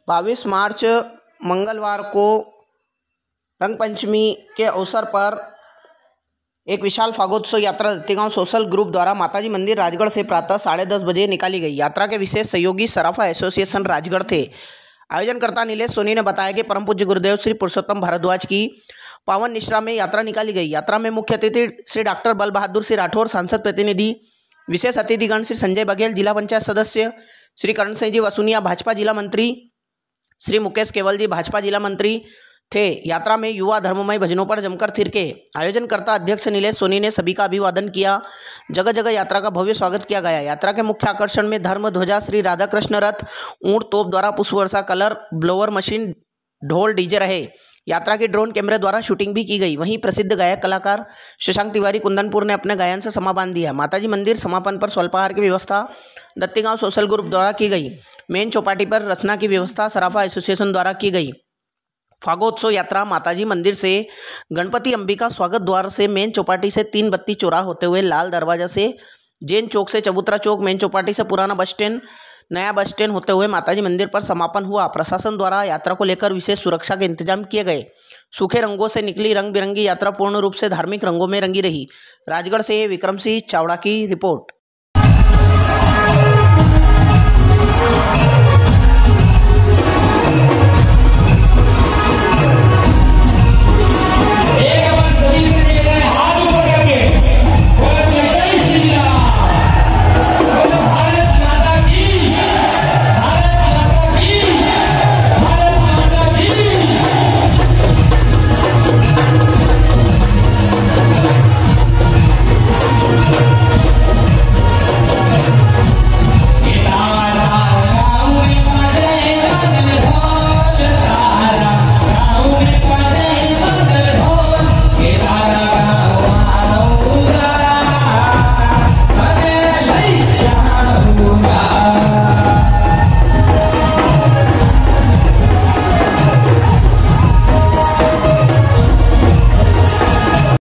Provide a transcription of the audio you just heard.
22 मार्च मंगलवार को रंगपंचमी के अवसर पर एक विशाल फागोत्सव यात्रा दत्तीगांव सोशल ग्रुप द्वारा माताजी मंदिर राजगढ़ से प्रातः 10:30 बजे निकाली गई। यात्रा के विशेष सहयोगी सराफा एसोसिएशन राजगढ़ थे। आयोजनकर्ता नीलेश सोनी ने बताया कि परम पूज्य गुरुदेव श्री पुरुषोत्तम भारद्वाज की पावन निश्रा में यात्रा निकाली गई। यात्रा में मुख्य अतिथि श्री डॉक्टर बल बहादुर सिंह राठौर, सांसद प्रतिनिधि, विशेष अतिथिगण श्री संजय बघेल, जिला पंचायत सदस्य श्री करण सिंह जी वसुनिया, भाजपा जिला मंत्री श्री मुकेश केवल जी, भाजपा जिला मंत्री थे। यात्रा में युवा धर्ममय भजनों पर जमकर थिरके। आयोजनकर्ता अध्यक्ष नीलेश सोनी ने सभी का अभिवादन किया। जगह जगह यात्रा का भव्य स्वागत किया गया। यात्रा के मुख्य आकर्षण में धर्म ध्वजा, श्री राधा कृष्ण रथ, ऊंट, तोप द्वारा पुष्प वर्षा, कलर, ब्लोअर मशीन, ढोल, डीजे रहे। यात्रा की ड्रोन कैमरे द्वारा शूटिंग भी की गई। वहीं प्रसिद्ध गायक कलाकार शशांक तिवारी कुंदनपुर ने अपने गायन से समा बांध दिया। माताजी मंदिर समापन पर स्वल्पाहार की व्यवस्था दत्तीगांव सोशल ग्रुप द्वारा की गई। मेन चौपाटी पर रचना की व्यवस्था सराफा एसोसिएशन द्वारा की गई। फागोत्सव यात्रा माताजी मंदिर से गणपति अंबिका स्वागत द्वार से मेन चौपाटी से 3 बत्ती चौराहा होते हुए लाल दरवाजा से जैन चौक से चबूतरा चौक, मेन चौपाटी से पुराना बस स्टैंड, नया बस स्टैंड होते हुए माताजी मंदिर पर समापन हुआ। प्रशासन द्वारा यात्रा को लेकर विशेष सुरक्षा के इंतजाम किए गए। सूखे रंगों से निकली रंग बिरंगी यात्रा पूर्ण रूप से धार्मिक रंगों में रंगी रही। राजगढ़ से विक्रम सिंह चावड़ा की रिपोर्ट।